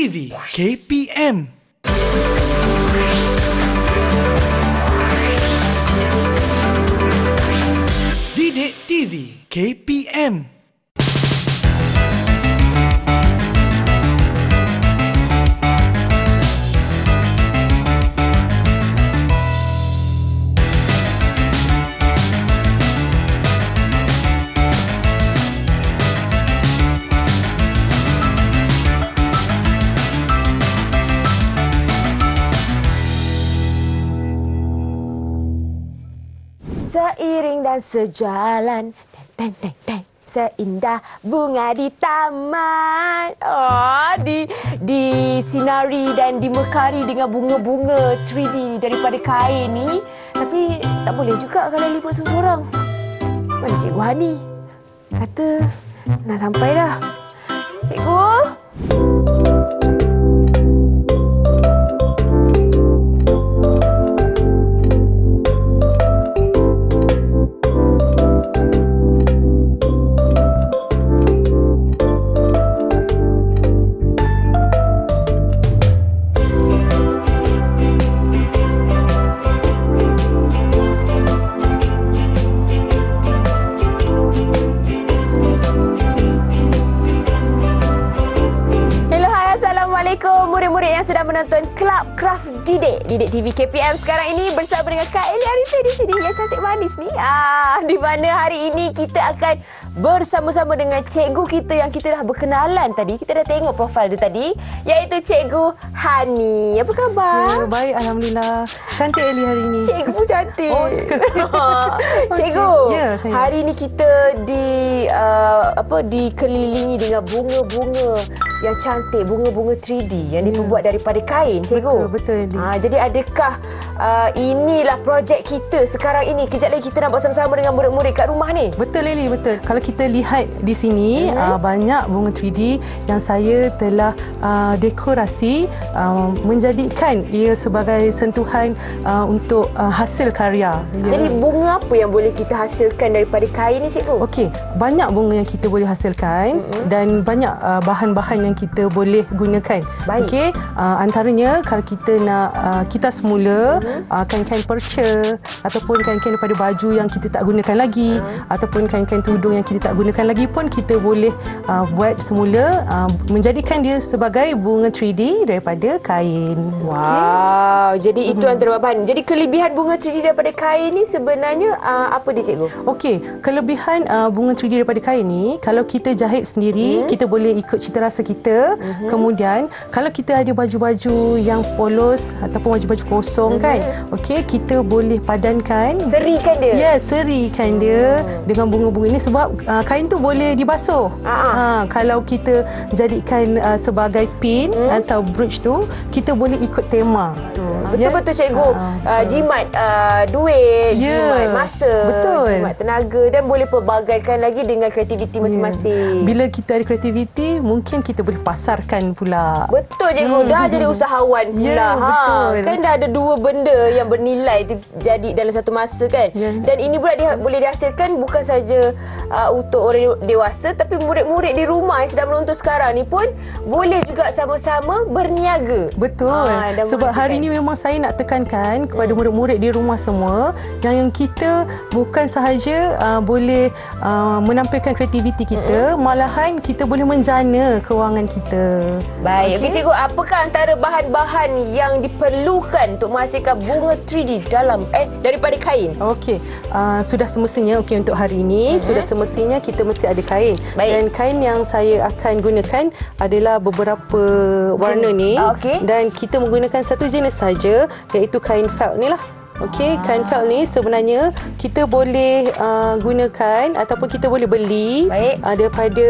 TV KPM. Didik TV KPM. Seiring dan sejalan, teng teng teng, seindah bunga di taman. Oh, disinari dan dimekari dengan bunga-bunga 3D daripada kain ni. Tapi tak boleh juga kalau lipat seorang-seorang. Mana Cikgu Hani? Kata nak sampai dah. Cikgu? Murid-murid yang sedang menonton Club Craft Didik TV KPM sekarang ini bersama dengan Kak Elia Arifin di sini yang cantik manis ni. Di mana hari ini kita akan bersama-sama dengan cikgu kita yang kita dah berkenalan tadi. Kita dah tengok profil dia tadi, iaitu Cikgu Hani. Apa khabar? Baik, alhamdulillah. Cantik Elia hari ini. Cikgu pun cantik. Cikgu, hari ini kita dikelilingi dengan bunga-bunga yang cantik, bunga-bunga 3D yang dibuat daripada kain, Cikgu. Betul. Jadi adakah inilah projek kita sekarang ini? Kejap lagi kita nak buat sama-sama dengan murid-murid kat rumah ni. Betul, Lily, betul. Kalau kita lihat di sini, banyak bunga 3D yang saya telah dekorasi menjadikan ia sebagai sentuhan untuk hasil karya. Jadi bunga apa yang boleh kita hasilkan daripada kain ni, Cikgu? Okey, banyak bunga yang kita boleh hasilkan dan banyak bahan-bahan yang kita boleh gunakan. Baik. Okey, antaranya kalau kita nak kita semula kain-kain perca ataupun kain-kain daripada baju yang kita tak gunakan lagi ataupun kain-kain tudung yang kita tak gunakan lagi pun kita boleh buat semula menjadikan dia sebagai bunga 3D daripada kain. Wow, jadi itu antara bahan. Jadi kelebihan bunga 3D daripada kain ni sebenarnya apa dia, Cikgu? Okey, kelebihan bunga 3D daripada kain ni, kalau kita jahit sendiri, kita boleh ikut cita rasa kita. Kemudian kalau kita ada baju-baju yang polos ataupun baju-baju kosong kan, okey, kita boleh padankan, serikan dia. Ya, serikan dia dengan bunga-bunga ini sebab kain tu boleh dibasuh. Kalau kita jadikan sebagai pin atau brooch tu, kita boleh ikut tema. Betul-betul, Cikgu. Jimat duit, jimat masa, jimat tenaga dan boleh pelbagaikan lagi dengan kreativiti masing-masing. Bila kita ada kreativiti, mungkin kita boleh pasarkan pula. Betul, Cikgu. Dah jadi usahawan pula. Betul. Kan dah ada dua benda yang bernilai jadi dalam satu masa kan. Dan ini pula boleh dihasilkan bukan saja untuk orang dewasa, tapi murid-murid di rumah yang sedang menonton sekarang ni pun boleh juga sama-sama berniaga. Betul. Sebab hari ini memang saya nak tekankan kepada murid-murid di rumah semua yang kita bukan sahaja boleh menampilkan kreativiti kita, malahan kita boleh menjana kewangan kita. Baik. Okey, Cikgu, apakah antara bahan-bahan yang diperlukan untuk menghasilkan bunga 3D daripada kain? Okey, sudah semestinya untuk hari ini sudah semestinya kita mesti ada kain. Baik. Dan kain yang saya akan gunakan adalah beberapa warna ni. Dan kita menggunakan satu jenis saja, iaitu kain felt ni lah. Okey, kain felt ni sebenarnya kita boleh gunakan ataupun kita boleh beli daripada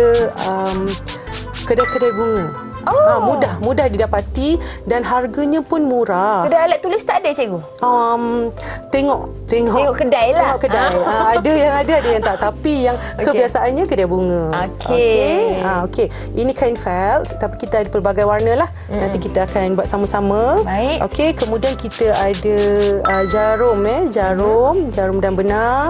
kedai-kedai bunga. Mudah didapati dan harganya pun murah. Kedai alat tulis tak ada, Cikgu? Tengok kedai lah. Tengok kedai. Ada yang ada yang tak. Tapi yang kebiasaannya kedai bunga. Okey. Ini kain felt, tapi kita ada pelbagai warna lah. Nanti kita akan buat sama-sama. Baik. Okey, kemudian kita ada jarum dan benang.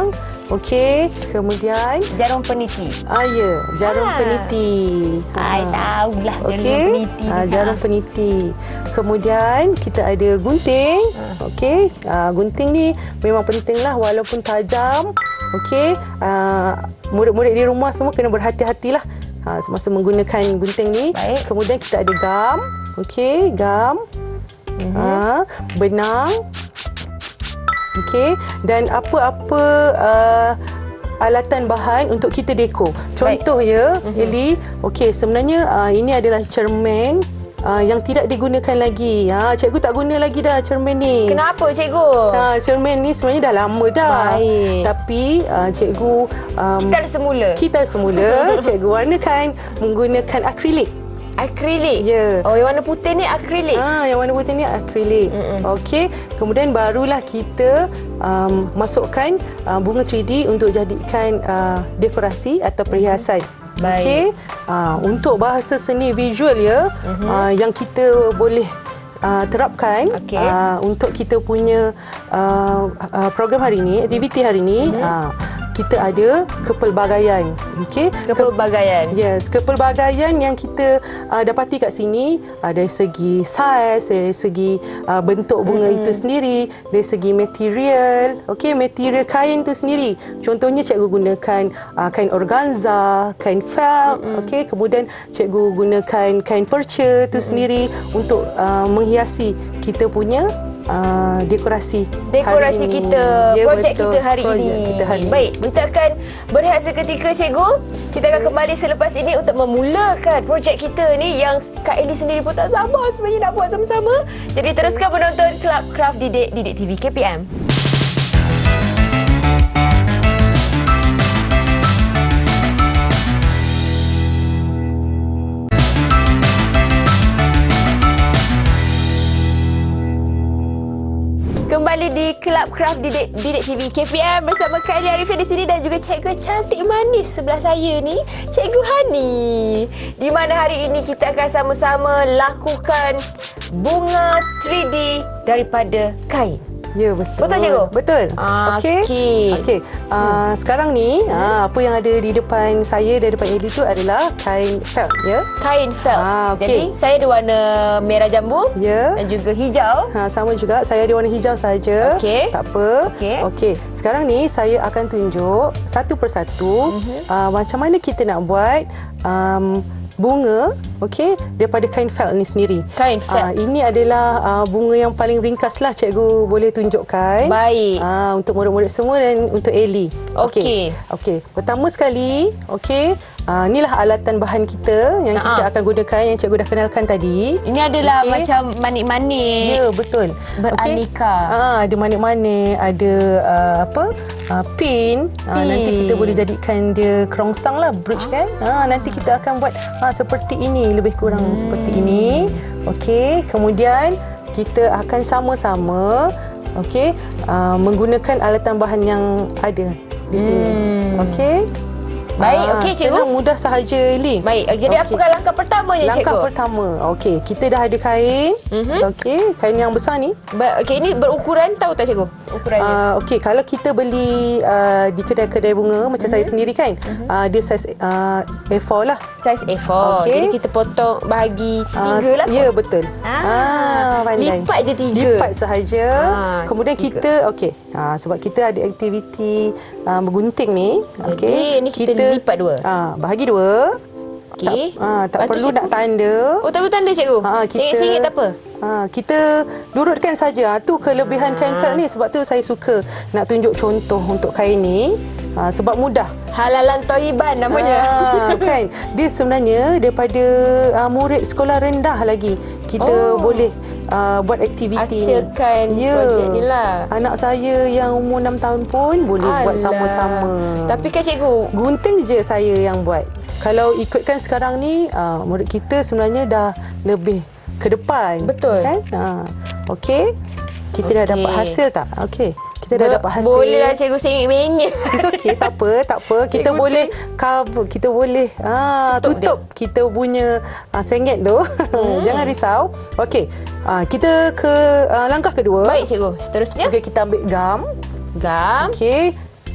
Okey, kemudian Jarum peniti. ya, jarum peniti. Hai, tahulah jarum Okey, peniti. jarum peniti. Kemudian kita ada gunting. Okey, gunting ni memang pentinglah walaupun tajam. Okey, murid-murid di rumah semua kena berhati-hatilah semasa menggunakan gunting ni. Baik. Kemudian kita ada gam. Okey, gam. Benang. Okey, dan apa-apa alatan bahan untuk kita dekor. Contoh ya, Eli. Okey, sebenarnya ini adalah cermin yang tidak digunakan lagi. Cikgu tak guna lagi dah cermin ni. Kenapa cikgu? Cermin ni sebenarnya dah lama dah. Baik. Tapi cikgu Kita semula. cikgu warnakan menggunakan akrilik. Akrilik? Ya. Oh, yang warna putih ni akrilik? Yang warna putih ni akrilik. Okey, kemudian barulah kita masukkan bunga 3D untuk jadikan dekorasi atau perhiasan. Baik. Okey, untuk bahasa seni visual ya, yang kita boleh terapkan untuk kita punya program hari ini, aktiviti hari ini, kita ada kepelbagaian. Okey, Kepelbagaian. Yes, kepelbagaian yang kita dapati kat sini dari segi saiz, dari segi bentuk bunga itu sendiri, dari segi material, okey, material kain itu sendiri. Contohnya cikgu gunakan kain organza, kain felt, okey, kemudian cikgu gunakan kain perca itu sendiri untuk menghiasi kita punya dekorasi hari ini. Kita, Ya, projek betul. kita hari Projek ini. kita hari ini. Baik, kita akan berehat seketika cikgu. Kita akan kembali selepas ini untuk memulakan projek kita ni yang Kak Eli sendiri pun tak sabar sebenarnya nak buat sama-sama. Jadi teruskan menonton Club Craft Didik TV KPM. Kembali di Club Craft Didik TV KPM bersama Kak Eli Arifin di sini dan juga cikgu cantik manis sebelah saya ni, Cikgu Hani. Di mana hari ini kita akan sama-sama lakukan bunga 3D daripada kain. Ya, betul. Betul, cikgu? Betul. Okey. Okey. Sekarang ni apa yang ada di depan saya, di depan Eli tu adalah kain felt ya. Kain felt. Okey. Jadi saya ada warna merah jambu Ya. dan juga hijau. Sama juga, saya ada warna hijau saja. Okey. Tak apa. Okey. Sekarang ni saya akan tunjuk satu persatu macam mana kita nak buat bunga, okey, daripada kain felt ni sendiri. Kain felt. Ini adalah bunga yang paling ringkas lah cikgu boleh tunjukkan. Baik. Untuk murid-murid semua dan untuk Eli. Okey. Okey. Pertama sekali, okey, inilah alatan bahan kita yang kita akan gunakan yang cikgu dah kenalkan tadi. Ini adalah Okey. macam manik-manik. Ya, betul. Beraneka. Ada manik-manik, ada pin. Nanti kita boleh jadikan dia kerongsang lah, brooch kan. Nanti kita akan buat seperti ini, lebih kurang seperti ini. Okey, kemudian kita akan sama-sama menggunakan alatan bahan yang ada di sini. Okey. Baik, okey cikgu. Senang, mudah sahaja, Eli. Baik, jadi apakah langkah pertamanya cikgu? Langkah pertama, okey, kita dah ada kain. Okey, kain yang besar ni. Okey, ini berukuran, tahu tak cikgu? Ukurannya. Okey, kalau kita beli di kedai-kedai bunga macam saya sendiri kan, dia saiz A4 lah. Saiz A4. Okey. Jadi kita potong bahagi 3 lah. Ya, betul. Pandai. Lipat je 3. Lipat sahaja. Kemudian 3. kita, okey, sebab kita ada aktiviti bergunting ni. Jadi ini kita lipat 2. Bahagi 2. Okey. Tak Lepas tu, perlu nak cikgu? tanda. Oh, tak perlu tanda cikgu? Singit-singit tak apa? Kita lurutkan saja. Tu kelebihan kain felt ni. Sebab tu saya suka nak tunjuk contoh untuk kain ni. Sebab mudah. Halalan Toiban namanya. Kan? Dia sebenarnya daripada murid sekolah rendah lagi. Kita boleh buat aktiviti ni. Hasilkan projek ni lah. Anak saya yang umur 6 tahun pun boleh buat sama-sama. Tapi kan cikgu, Gunting je saya yang buat. Kalau ikutkan sekarang ni, murid kita sebenarnya dah lebih ke depan. Betul. Kan? Okey. Kita dah dapat hasil tak? Okey. Kita dah dapat hasil. Bolehlah cikgu sengit-mengit. It's okay, tak apa. Kita boleh cover, kita boleh tutup kita punya sengit tu. Jangan risau. Okey. Kita ke langkah kedua. Baik cikgu, seterusnya. Okey, kita ambil gam. Gam. Okey.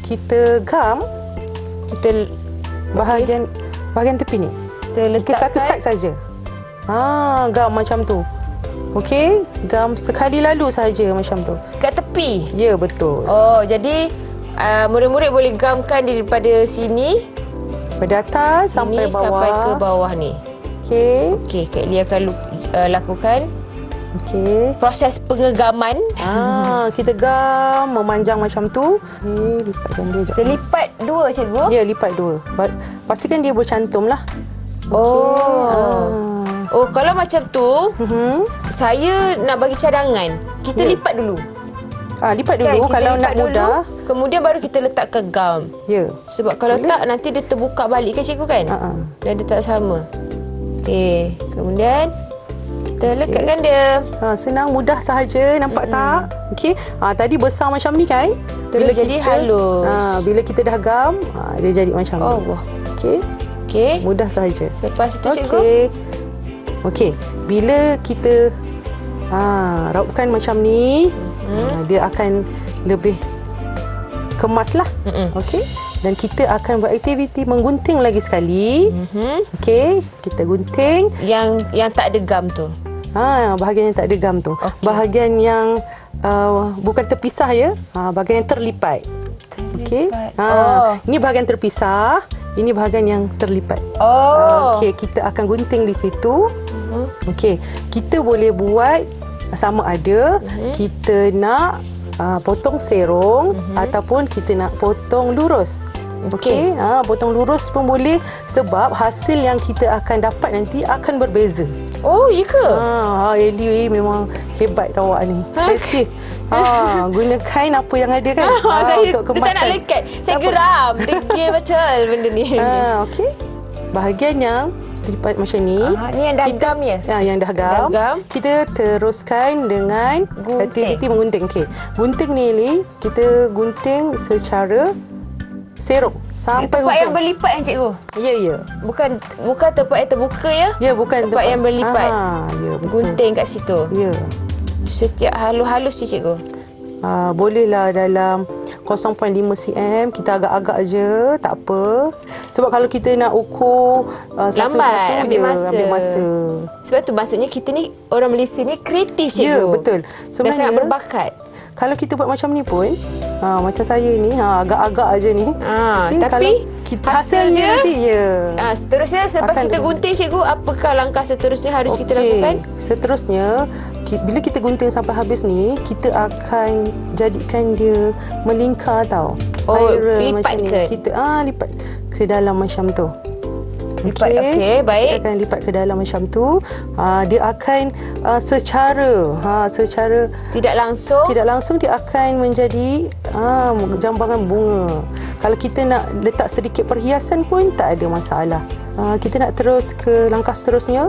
kita gam Kita bahagian tepi ni. Okey, satu side saja. Gam macam tu. Okey, gam sekali lalu saja macam tu. kat tepi. Ya, betul. Oh, jadi murid-murid boleh gamkan daripada sini Pada atas sampai bawah. sampai ke bawah ni. Okey. Okey, Kak Lia akan lakukan Okey. proses pengegaman. Kita gam memanjang macam tu. Ni lipatkan dia Kita sekejap. lipat dua, cikgu. Ya, lipat dua. Pastikan dia bercantum lah. Oh, kalau macam tu, saya nak bagi cadangan. Kita Ya. lipat dulu. Lipat dulu Kan? Kita kalau lipat nak dulu, mudah. kemudian baru kita letakkan gam. Ya. Sebab kalau tak, nanti dia terbuka balik kan, cikgu kan? Dan dia tak sama. Okey, kemudian kita lekatkan dia. Senang, mudah sahaja. Nampak tak? Okey. Tadi besar macam ni kan? Terus jadi halus. Bila kita dah gam, dia jadi macam ni. Allah. Okey. Okey. Mudah sahaja. Lepas tu, cikgu. Okey. Bila kita raupkan macam ni, dia akan lebih kemas lah. Okey. Dan kita akan beraktiviti menggunting lagi sekali. Okey. Kita gunting. Yang tak ada gam tu. Bahagian yang tak ada gam tu. Okey. Bahagian yang bukan terpisah ya. Bahagian yang terlipat. Okey. Ini bahagian terpisah. Ini bahagian yang terlipat. Okey, kita akan gunting di situ. Okey, kita boleh buat sama ada kita nak potong serong ataupun kita nak potong lurus. Okey, potong lurus pun boleh sebab hasil yang kita akan dapat nanti akan berbeza. Oh, ya ke? Eli memang hebat awak ni. Kreatif. Gunakan apa yang ada kan Saya untuk kemasan. tak nak lekat. Saya geram. Degil betul benda ni. Okey. Bahagian yang terlipat macam ni. Ni yang dah gam ya? Yang dah gam. Kita teruskan dengan aktiviti menggunting. Okey. Gunting ni kita gunting secara serong sampai tempat hujung. yang berlipat yang cikgu? Ya. Bukan tempat yang terbuka ya? Ya, bukan tempat yang berlipat. Ya, betul. Gunting kat situ. Ya. Setiap halus-halus je, cikgu? Bolehlah dalam 0.5 cm. Kita agak-agak je, tak apa. Sebab kalau kita nak ukur lambat, ambil masa. Sebab tu maksudnya kita ni, orang Malaysia ni kreatif, cikgu. Ya, betul. Dan sangat berbakat. Kalau kita buat macam ni pun, macam saya ni, agak-agak aja ni. Okay, tapi hasilnya nanti, seterusnya selepas kita gunting, cikgu, apakah langkah seterusnya harus kita lakukan? Seterusnya, bila kita gunting sampai habis ni, kita akan jadikan dia melingkar tau. Spiral lipat macam ni. ke? Kita lipat ke dalam macam tu. Lipat, okey, baik. Kita akan lipat ke dalam macam tu. Dia akan secara tidak langsung dia akan menjadi jambangan bunga. Kalau kita nak letak sedikit perhiasan pun tak ada masalah. Kita nak terus ke langkah seterusnya.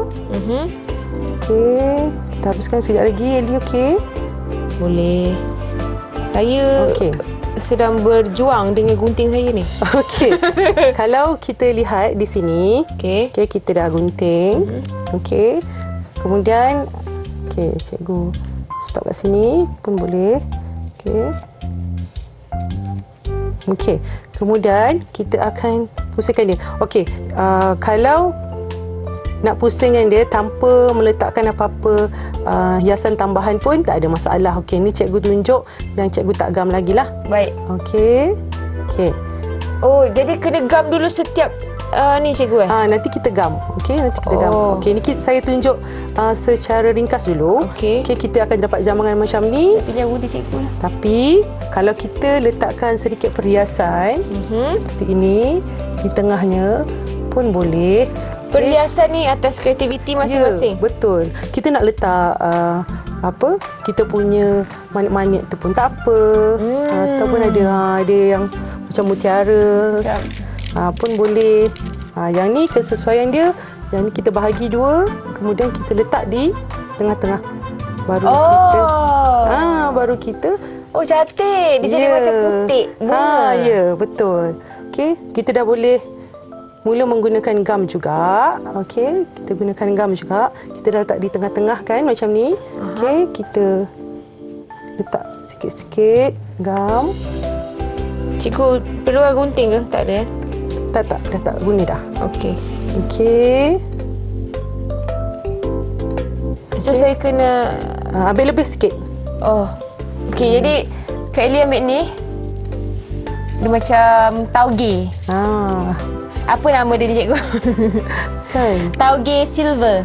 Okey, kita habiskan sekejap lagi, Eli. Okey? Boleh. Saya sedang berjuang dengan gunting saya ni. Okey. Kalau kita lihat di sini, kita dah gunting. Okey. Kemudian cikgu stop kat sini pun boleh. Okey. Kemudian kita akan pusingkan dia. Okey, kalau nak pusingkan dia tanpa meletakkan apa-apa hiasan tambahan pun tak ada masalah. Okey, ni cikgu tunjuk yang cikgu tak gam lagi lah. Baik. Okey. Oh, jadi kena gam dulu setiap ni, cikgu nanti kita gam. Okey, nanti kita gam. Okey, ni saya tunjuk secara ringkas dulu. Okey, kita akan dapat jambangan macam ni. Saya pinjam gunting cikgu lah. Tapi kalau kita letakkan sedikit perhiasan seperti ini di tengahnya pun boleh. Perhiasan ni atas kreativiti masing-masing. Ya, betul. Kita nak letak kita punya manik-manik tu pun tak apa. Ataupun ada yang macam mutiara. Pun boleh. Yang ni kesesuaian dia. Yang ni kita bahagi dua, kemudian kita letak di tengah-tengah. Baru kita Oh, cantik. Dia jadi macam putik bunga. Ya, betul. Okey, kita dah boleh mula menggunakan gam juga. Okey, kita gunakan gam juga. Kita dah letak di tengah-tengah kan macam ni. Okey, kita letak sikit-sikit gam. Cikgu perlu gunting ke? Tak ada. Tak, dah tak guna dah. Okey. Okey. So saya kena Ambil lebih sikit. oh. Okey, jadi Kak Ellie ambil ni. Dia macam tauge. Apa nama dia ni, cikgu? Kan. Tauge silver.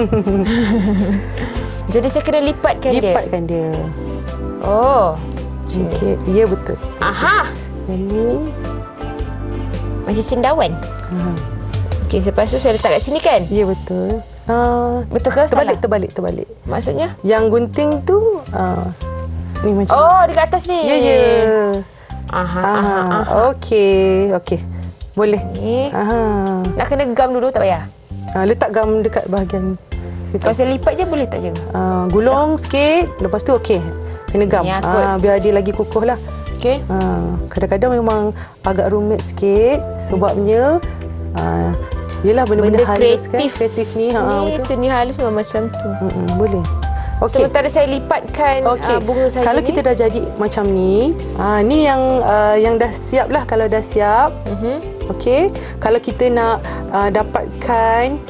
Jadi saya kena lipatkan dia. Lipatkan dia. Oh. Okey, ya betul. Aha. Ini. Macam cendawan. Okey, lepas tu saya letak kat sini kan? Ya betul. Betul ke? Terbalik. Maksudnya? Yang gunting tu ni macam. Oh, dekat atas ni. Ya. Aha. Okey. Boleh. Ni. Nak kena gam dulu tak payah? Letak gam dekat bahagian situ. Kalau saya lipat je boleh tak, cikgu? Gulung sikit, lepas tu okey. Kena gam. Sini akut. Biar dia lagi kukuh lah. Okey. Kadang-kadang memang agak rumit sikit sebabnya yelah benda-benda halus kan, kreatif ni. Ni betul. seni halus memang macam tu. Boleh. Okey. Sementara saya lipatkan bunga saya kalau ni. kita dah jadi macam ni, ni yang dah siap lah. Kalau dah siap, okey. Kalau kita nak dapatkan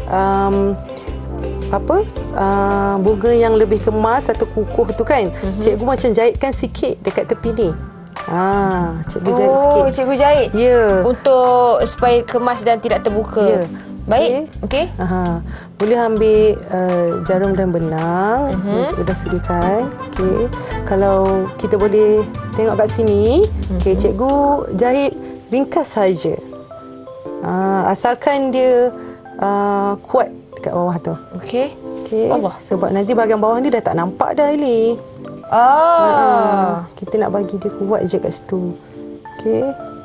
bunga yang lebih kemas atau kukuh tu kan, cikgu macam jahitkan sikit dekat tepi ni. Cikgu jahit sikit. Cikgu jahit. Ya. Untuk supaya kemas dan tidak terbuka. Ya. Baik. Okey. Boleh ambil jarum dan benang yang cikgu dah sediakan. Okey. Kalau kita boleh tengok kat sini, okey, cikgu jahit ringkas saja. Asalkan dia kuat dekat bawah tu. Okey. Okey. Allah. Sebab nanti bahagian bawah ni dah tak nampak dah, Eli. Kita nak bagi dia kuat je kat situ. Okey.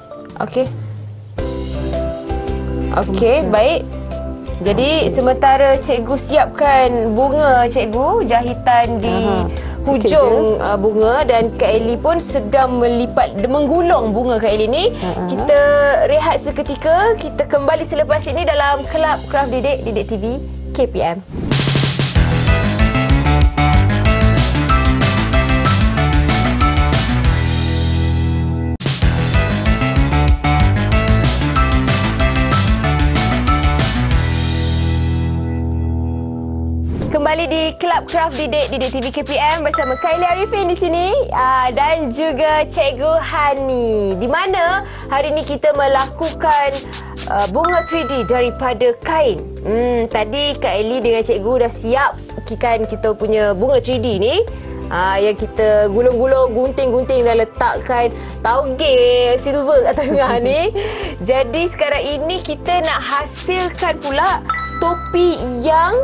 Okey, baik. Jadi sementara cikgu siapkan bunga cikgu, jahitan di hujung bunga, dan Kak Ellie pun sedang menggulung bunga Kak Ellie ni. Kita rehat seketika, kita kembali selepas ini dalam Kelab Kraft Didik TV KPM. Kembali di Kelab Kraft Didik TV KPM bersama Kak Ellie Arifin di sini dan juga Cikgu Hani. Di mana hari ini kita melakukan bunga 3D daripada kain. Tadi Kak Ellie dengan Cikgu dah siapkan kita punya bunga 3D ni. Yang kita gulung-gulung, gunting-gunting dan letakkan tauge silver kat tengah ni. Jadi sekarang ini kita nak hasilkan pula topi yang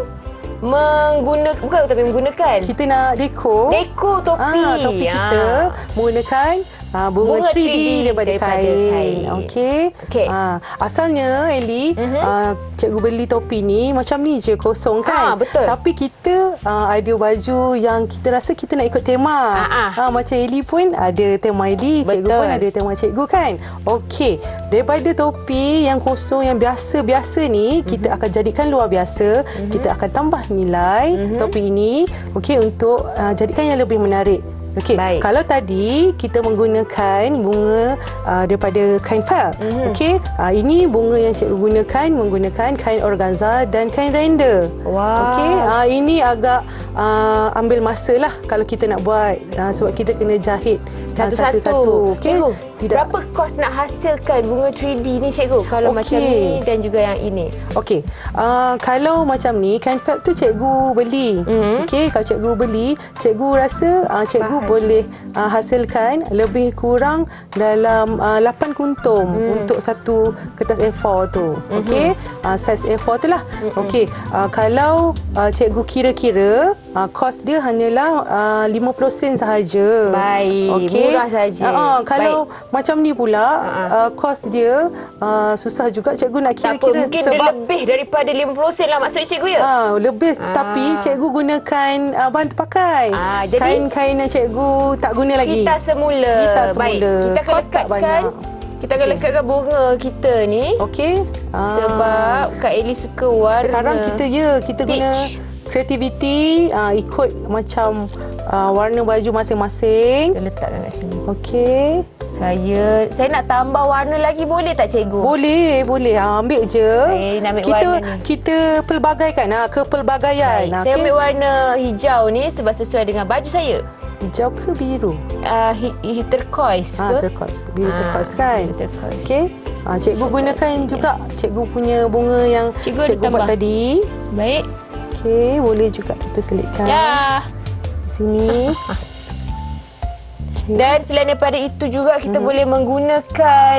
menggunakan kita nak dekor topi. Topi kita menggunakan bunga 3D daripada kain. Okey. Asalnya Ellie, cikgu beli topi ni macam ni je, kosong kan. Betul. Tapi kita ada baju yang kita rasa kita nak ikut tema. Macam Ellie pun ada tema Ellie, cikgu pun ada tema cikgu kan. Okey. Daripada topi yang kosong yang biasa-biasa ni, kita akan jadikan luar biasa. Kita akan tambah nilai topi ini, okey, untuk jadikan yang lebih menarik. Okey, kalau tadi kita menggunakan bunga daripada kain felt. Okey, ini bunga yang cikgu gunakan menggunakan kain organza dan kain render. Okey, ini agak ambil masa lah kalau kita nak buat, sebab kita kena jahit satu-satu. Okay? Cikgu, berapa kos nak hasilkan bunga 3D ni, cikgu? Kalau macam ni dan juga yang ini. Okey, kalau macam ni kain felt tu cikgu beli. Okey, kalau cikgu beli, cikgu rasa cikgu boleh hasilkan lebih kurang dalam 8 kuntum untuk satu kertas A4 tu. Okey, saiz A4 tu lah. Okey, kalau cikgu kira-kira, kos dia hanyalah 50 sen sahaja. Baik, murah saja. Kalau macam ni pula, kos dia susah juga cikgu nak kira-kira. Mungkin dia lebih daripada 50 sen lah maksud cikgu ya? Lebih, tapi cikgu gunakan bahan terpakai. Kain-kain yang cikgu tak guna lagi. Kita semula. Baik, kita akan lekatkan. Kita akan lekatkan bunga kita ni. Okey. Sebab Kak Ellie suka warna. Sekarang kita guna kreativiti, ikut macam warna baju masing-masing. Kita letakkan kat sini. Okey. Saya nak tambah warna lagi, boleh tak cikgu? Boleh. Ambil je. Saya nak ambil warna ni. Kita pelbagaikan kepelbagaian. Baik. Saya ambil warna hijau ni sebab sesuai dengan baju saya. Hijau ke biru? Turquoise ke? Turquoise. Biru turquoise kan? Biru turquoise. Okey. Cikgu gunakan juga cikgu punya bunga yang cikgu buat tadi. Baik. Okey, boleh juga kita selitkan. Ya. Di sini. Okay. Dan selain daripada itu juga kita boleh menggunakan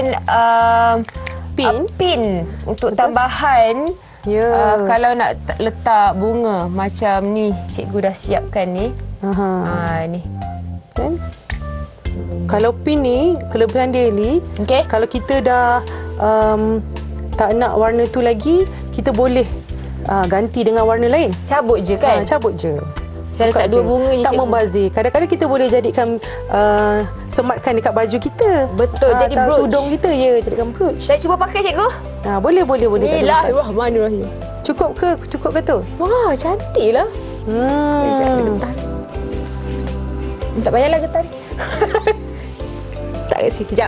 pin untuk tambahan. Ya. Kalau nak letak bunga macam ni, cikgu dah siapkan ni. Ni. Kan? Kalau pin ni, kelebihan dia ni, kalau kita dah tak nak warna tu lagi, kita boleh ganti dengan warna lain. Cabut je kan? Cabut je. Saya letak dua bunga je, tak cikgu. membazir. Kadang-kadang kita boleh jadikan sematkan dekat baju kita. Betul, jadi atau brooch. Tudung kita, jadikan brooch. Saya cuba pakai, cikgu. Boleh. Bismillahirrahmanirrahim. Cukup ke tu? Wah, cantik lah. Sekejap, getar. Tak payahlah getar. Tak kasi, kejap.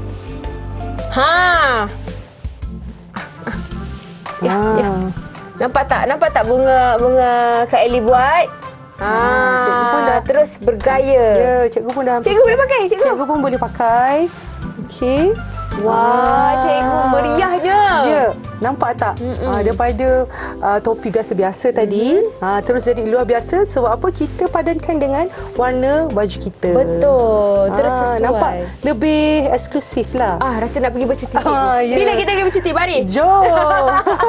Ya. Nampak tak bunga Kak Ellie buat? Cikgu pun dah terus bergaya. Ya, cikgu pun dah. Cikgu boleh pakai, cikgu. Cikgu pun boleh pakai. Okey. Wah, cikgu meriahnya. Ya, nampak tak? Daripada topi biasa-biasa tadi, terus jadi luar biasa sebab apa? Kita padankan dengan warna baju kita. Betul, terus sesuai. Nampak? Lebih eksklusif lah. Rasa nak pergi bercuti, cikgu. Ya. Bila kita pergi bercuti? Mari. Jom.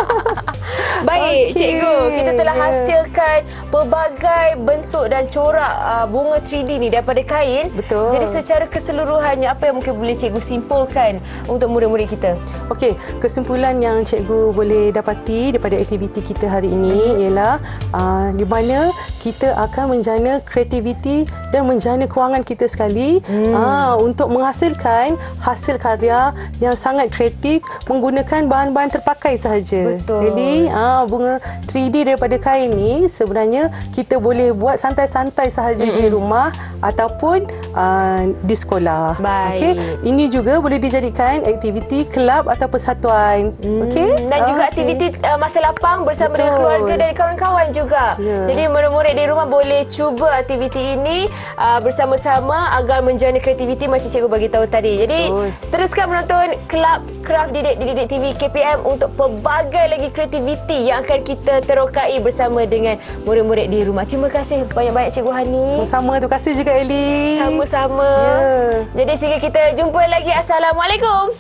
Baik, Okey. cikgu. Kita telah hasilkan pelbagai bentuk dan corak bunga 3D ni daripada kain. Betul. Jadi secara keseluruhannya, apa yang mungkin boleh cikgu simpulkan untuk murid-murid kita? Okey, kesimpulan yang cikgu boleh dapati daripada aktiviti kita hari ini ialah di mana kita akan menjana kreativiti dan menjana kewangan kita sekali untuk menghasilkan hasil karya yang sangat kreatif menggunakan bahan-bahan terpakai sahaja. Betul. Jadi bunga 3D daripada kain ni sebenarnya kita boleh buat santai-santai sahaja di rumah ataupun di sekolah. Baik. Okey, ini juga boleh dijadikan aktiviti kelab atau persatuan. Okey? Dan juga aktiviti masa lapang bersama dengan keluarga dan kawan-kawan juga. Jadi murid-murid di rumah boleh cuba aktiviti ini bersama-sama agar menjana kreativiti macam cikgu bagi tahu tadi. Jadi teruskan menonton Kelab Craft Didik TV KPM untuk pelbagai lagi kreativiti yang akan kita terokai bersama dengan murid-murid di rumah. Terima kasih banyak-banyak Cikgu Hani. Sama, terima kasih juga Ellie. Sama-sama. Jadi sehingga kita jumpa lagi. Assalamualaikum.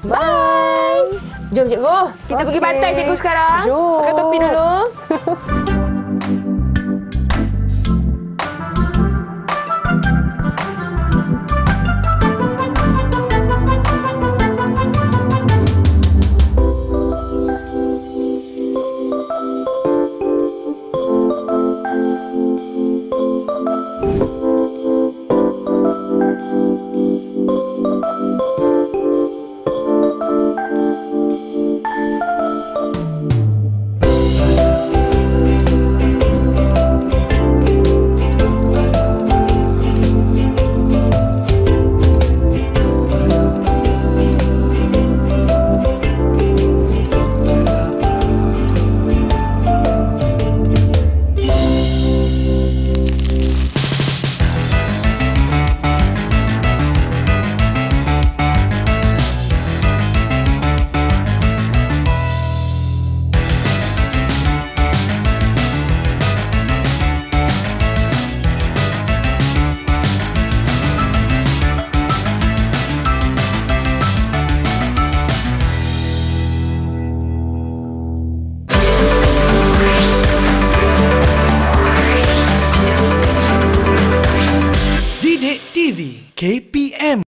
Bye. Jom cikgu, kita pergi pantai cikgu sekarang. Jom. Pakai topi dulu. Didik TV KP